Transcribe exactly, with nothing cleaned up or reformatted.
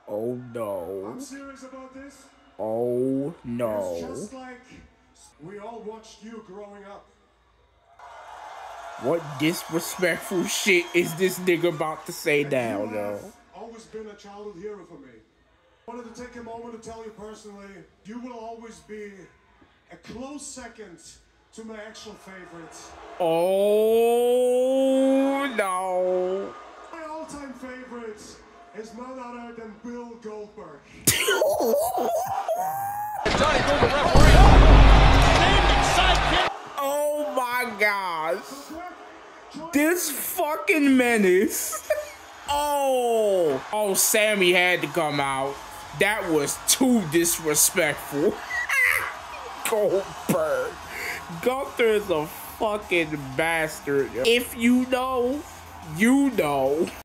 Oh no. I'm serious about this. Oh no. It's just like we all watched you growing up. What disrespectful shit is this nigga about to say now, yo? Always been a childhood hero for me. I wanted to take a moment to tell you personally, you will always be a close second to my actual favorites. Oh no. My all-time favorite is none other than Bill Goldberg. Johnny Gold, the referee. Oh my gosh. This fucking menace. Oh. Oh, Sammy had to come out. That was too disrespectful. Goldberg. Gunther is a fucking bastard. If you know, you know.